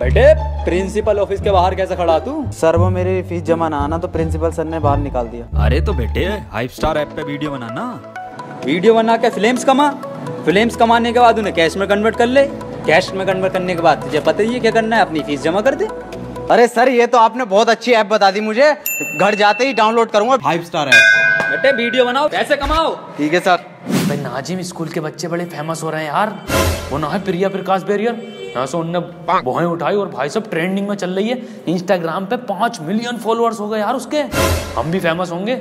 बेटे principal office के बाहर कैसे खड़ा तू? सर वो मेरी फीस जमा ना आना तो प्रिंसिपल सर ने बाहर निकाल दिया। अरे तो बेटे हाइप स्टार ऐप पे वीडियो बनाना, वीडियो बना के फिल्म्स कमा, फिल्म्स कमाने के बाद उन्हें कैश में कन्वर्ट कर ले, कैश में कन्वर्ट करने के बाद तुझे पता ही है क्या करना है, अपनी फीस जमा कर दे। अरे सर ये तो आपने बहुत अच्छी ऐप बता दी मुझे, घर जाते ही डाउनलोड करूंगा हाइप स्टार ऐप। बेटे वीडियो बनाओ पैसे कमाओ। ठीक है सर। भाई नाजिम स्कूल के बच्चे बड़े फेमस हो रहे हैं यार, वो ना है प्रिया प्रकाश बैरियर, यहाँ से उनने भौहें उठाई और भाई सब ट्रेंडिंग में चल रही है। इंस्टाग्राम पे 5 मिलियन फॉलोअर्स हो गए यार उसके, हम भी फेमस होंगे।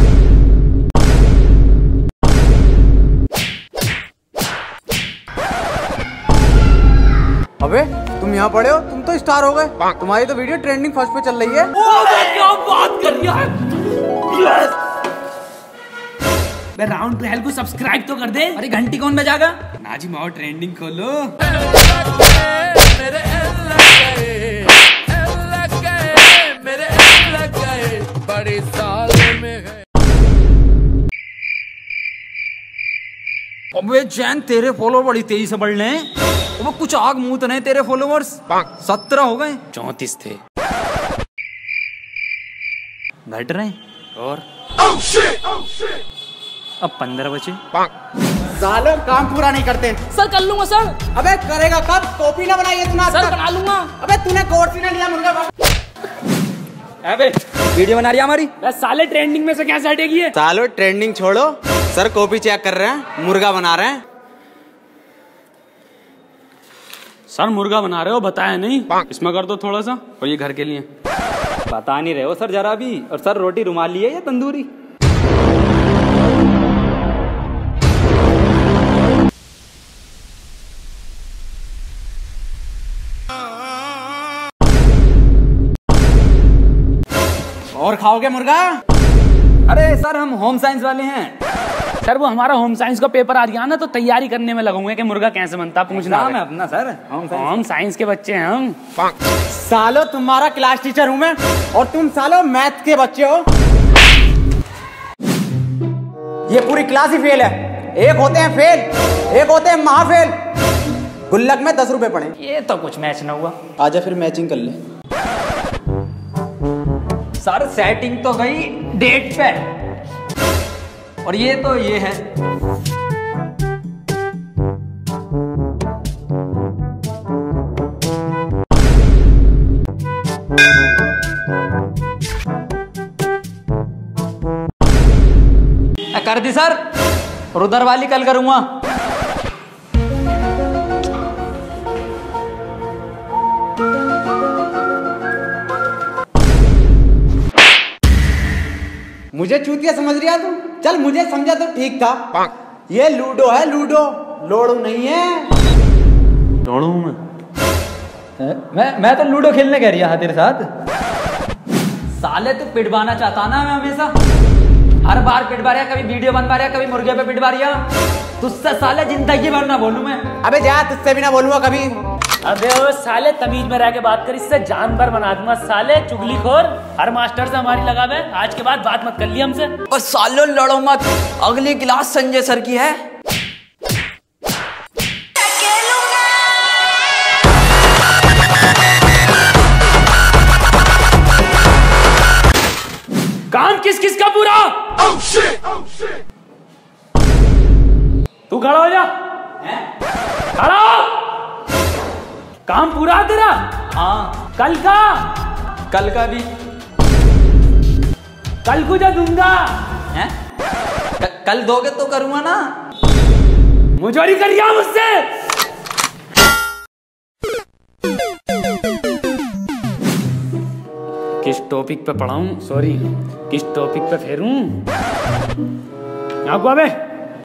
अबे तुम यहाँ पड़े हो, तुम तो स्टार हो गए, तुम्हारी तो वीडियो ट्रेंडिंग फर्स्ट पे चल रही है। क्या बात कर रही है? राउंड टू हेल को सब्सक्राइब तो कर दे। अरे घंटी कौन बजाएगा? नाजिम आओ ट्रेंडिंग खोलो। अबे जैन तेरे फॉलोअर बड़ी तेजी से बढ़ रहे हैं, वो कुछ आग मुंह तो नहीं, तेरे फॉलोअर्स 17 हो गए, 34 थे, घट रहे और अब 15 बचे। सालों काम पूरा नहीं करते। सर कर लूंगा सर। अबे करेगा कब? कॉपी ना बनाइए तूने सर बना लूंगा। अबे तूने कोर्स ही ना लिया मुर्गा। अबे वीडियो बना रही है हमारी। साले ट्रेंडिंग में से कैसे हटेगी ये? सालों ट्रेंडिंग छोड़ो, सर कॉपी चेक कर रहे हैं, मुर्गा बना रहे हैं। सर मुर्गा बना रहे हो बताया नहीं, इसमें कर दो थोड़ा सा, और ये घर के लिए। बता नहीं रहे हो सर जरा भी। और सर रोटी रुमाली है या तंदूरी? और खाओगे मुर्गा? अरे सर हम होम साइंस वाले हैं। सर वो हमारा होम साइंस का पेपर आ गया ना, तो तैयारी करने में लगूंगे कि मुर्गा कैसे बनता, पूछना नाम है अपना सर होम साइंस के बच्चे हैं हम। सालो तुम्हारा क्लास टीचर हूं मैं, और तुम सालो मैथ के बच्चे हो। ये पूरी क्लास ही फेल है, एक होते हैं फेल, एक होते हैं महाफेल। गुल्लक में 10 रुपए पड़े। ये तो कुछ मैच ना हुआ। आजा फिर मैचिंग कर ले। सर सेटिंग तो गई डेट पे, और ये तो ये है। कर दी सर, और उधर वाली कल करूंगा। मुझे चूतिया समझ रही है तू? चल मुझे समझा तो ठीक था। ये लूडो है, लूडो, लोड़ू नहीं है। दौड़ू मैं तो लूडो खेलने कह रही है तेरे साथ। साले तू पिटवाना चाहता ना मैं हमेशा, हर बार पिटवा रहा, कभी वीडियो बनवा रहा, कभी मुर्गे पे पिटवा रहा। तुझसे साले जिंदगी भर ना बोलूं मैं। अबे जा, तुझसे भी ना बोलूंगा कभी। अबे ओ साले तमीज में रह के बात कर, इससे जानवर बना दूंगा साले चुगलीखोर। हर मास्टर से हमारी लगाव है, आज के बाद बात मत कर ली हमसे। और सालों लड़ो मत, अगली क्लास संजय सर की है। काम किस किस का पूरा? तू खड़ा हो जा, खड़ा हो। काम पूरा तेरा? हाँ। कल का? कल का भी। कल को जो दूंगा हैं? कल दोगे तो करूंगा ना। मुझोरी करिया मुझसे। किस टॉपिक पे पढ़ाऊं, सॉरी किस टॉपिक पे फेरूं? आपको अबे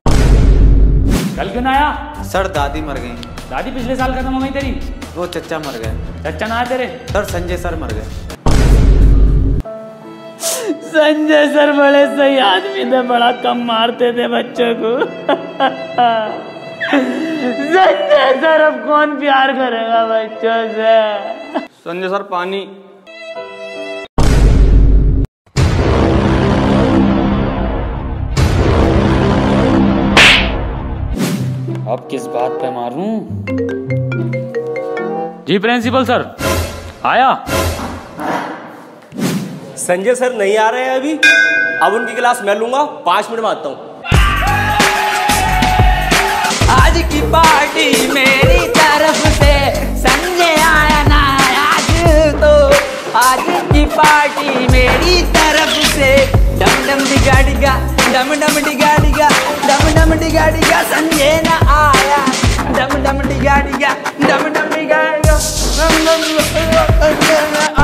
कल क्यों ना आया? सर दादी मर गई। दादी पिछले साल खत्म हो गई तेरी। वो चच्चा मर गए। चच्चा ना तेरे? सर संजय सर मर गए। संजय सर बड़े सही आदमी थे, बड़ा कम मारते थे बच्चों को। संजय सर अब कौन प्यार करेगा बच्चों से? संजय सर पानी। अब किस बात पे मारूं? जी प्रिंसिपल सर। आया? संजय सर नहीं आ रहे हैं अभी, अब उनकी क्लास मैं लूंगा, 5 मिनट में आता हूँ। आज की पार्टी मेरी तरफ से संजय आया ना आज, तो आज की पार्टी मेरी तरफ से डम डम डिगा डिगा, डम डम डिगा डिगा, डम डम डिगा डिगा, संजय ना आया, डम डम डिगा डिगा, डम डम डिगा डिगा, डम डम डिगा डिगा।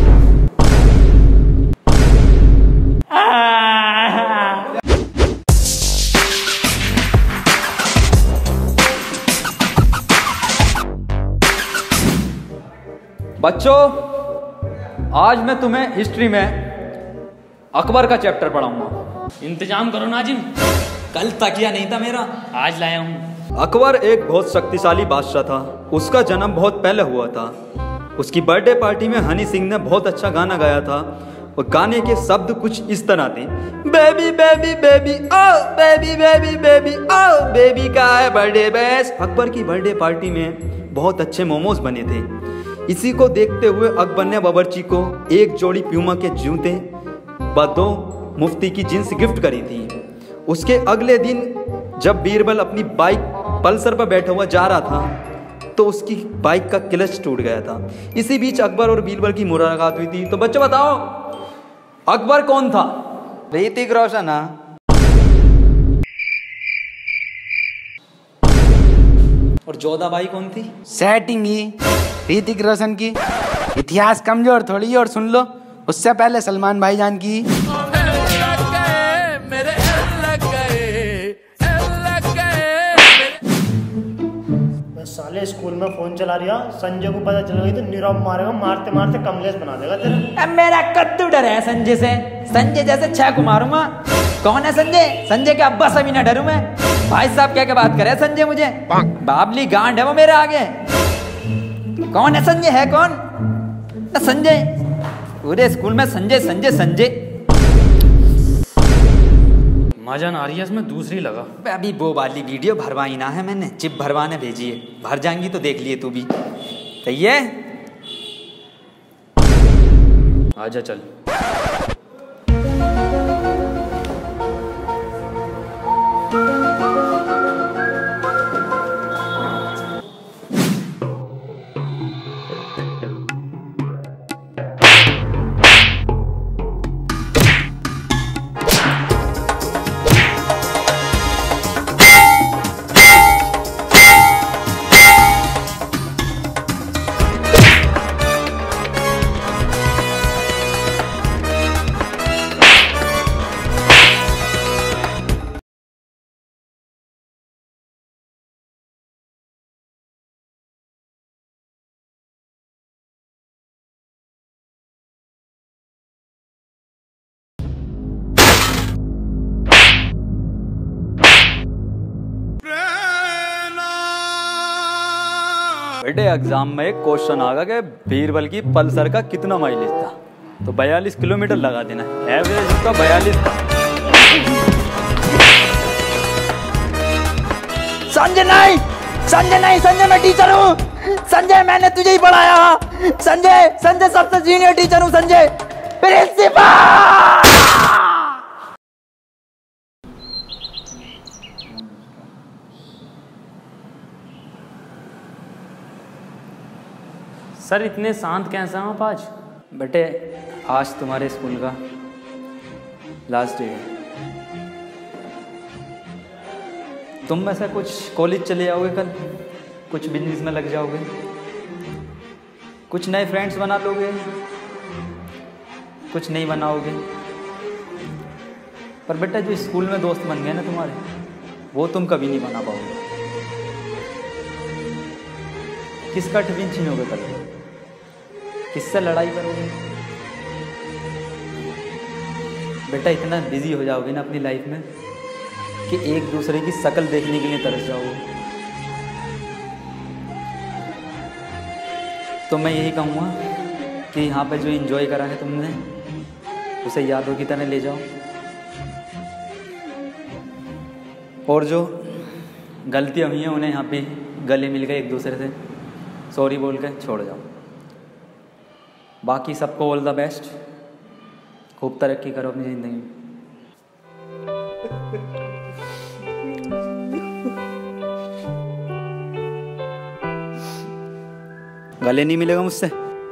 बच्चों, आज मैं तुम्हें हिस्ट्री में अकबर का चैप्टर पढ़ाऊंगा। इंतजाम करो नाजिम। कल तकिया नहीं था मेरा, आज लाया हूँ। अकबर एक बहुत शक्तिशाली बादशाह था। उसका जन्म बहुत पहले हुआ था। उसकी बर्थडे पार्टी में हनी सिंह ने बहुत अच्छा गाना गाया था और गाने के शब्द कुछ इस तरह थे, baby baby baby oh baby baby baby oh baby का है बर्थडे बेस्ट। अकबर की बर्थडे पार्टी में बहुत अच्छे मोमोज बने थे। इसी को देखते हुए अकबर ने बावर्ची को एक जोड़ी प्यूमा के जूते व 2 मुफ्ती की जींस गिफ्ट करी थी। उसके अगले दिन जब बीरबल अपनी बाइक पल्सर पर बैठा हुआ जा रहा था तो उसकी बाइक का क्लच टूट गया था। इसी बीच अकबर और बीरबल की मुलाकात हुई थी। तो बच्चों बताओ, अकबर कौन था? ऋतिक रोशन। और जोधाबाई कौन थी? सेटिंग ही ऋतिक रोशन की। इतिहास कमजोर थोड़ी, और सुन लो उससे पहले सलमान भाईजान की। साले स्कूल में फोन चला रहा, संजय को पता चल गई तो नीरव मारेगा, मारते मारते कमलेश बना देगा तेरा। अब मेरा कद्दू डर है संजय से। संजय जैसे 6 को मारूंगा। कौन है संजय? संजय के अब्बा से भी ना डरूं मैं। भाई साहब क्या बात करे संजय मुझे? बाबली गांड है वो मेरे आगे। कौन है संजय? है कौन संजय? पूरे स्कूल में संजय संजय संजय। मजा ना आ रही है इसमें, दूसरी लगा। अभी वो वाली वीडियो भरवाई ना है मैंने, चिप भरवाने भेजी है। भर जाएंगी तो देख लिए तू भी। सही है, आजा चल। बेटे एग्जाम में एक क्वेश्चन आ गया कि बीरबल की पल्सर का कितना माइलेज था, तो 42 किलोमीटर लगा देना। एवरेज उसका 42 था। संजय नहीं, संजय नहीं, संजय मैं टीचर हूँ। संजय मैंने तुझे ही पढ़ाया। संजय, संजय सबसे सीनियर टीचर हूँ। संजय प्रिंसिपल। सर इतने शांत कैसे हैं आप आज? बेटे आज तुम्हारे स्कूल का लास्ट डे है। तुम में से कुछ कॉलेज चले जाओगे कल, कुछ बिजनेस में लग जाओगे, कुछ नए फ्रेंड्स बना लोगे, कुछ नहीं बनाओगे। पर बेटा जो स्कूल में दोस्त बन गए ना तुम्हारे, वो तुम कभी नहीं बना पाओगे। किसका टिफिन छीनोगे कल? किससे लड़ाई करोगे? बेटा इतना बिजी हो जाओगे ना अपनी लाइफ में कि एक दूसरे की शक्ल देखने के लिए तरस जाओगे। तो मैं यही कहूँगा कि यहाँ पे जो एंजॉय करा है तुमने उसे यादों की तरह ले जाओ, और जो गलतियाँ हुई हैं उन्हें यहाँ पे गले मिल गए एक दूसरे से सॉरी बोल के छोड़ जाओ। बाकी सबको ऑल द बेस्ट, खूब तरक्की करो अपनी ज़िंदगी में। गले नहीं मिलेगा मुझसे।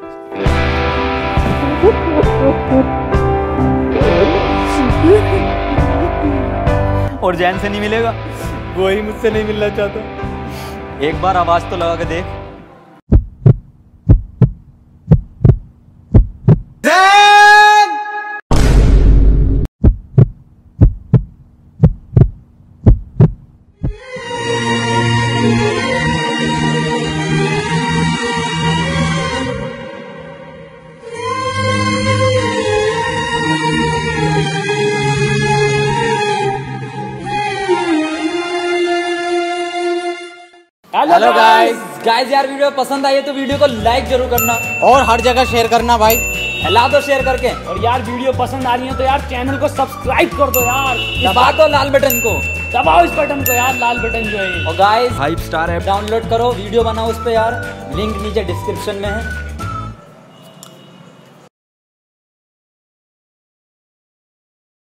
और जैन से नहीं मिलेगा, वो ही मुझसे नहीं मिलना चाहता। एक बार आवाज तो लगा के देख। हेलो गाइस यार वीडियो पसंद आई है तो वीडियो को लाइक जरूर करना और हर जगह शेयर करना भाई, हिला दो शेयर करके। और यार वीडियो पसंद आ रही है तो यार चैनल को सब्सक्राइब कर दो यार, दबा दो लाल बटन को, दबाओ इस बटन को यार, लाल बटन जो है। और guys Hype Star app download करो, वीडियो बनाओ उस पे यार, लिंक नीचे डिस्क्रिप्शन में है।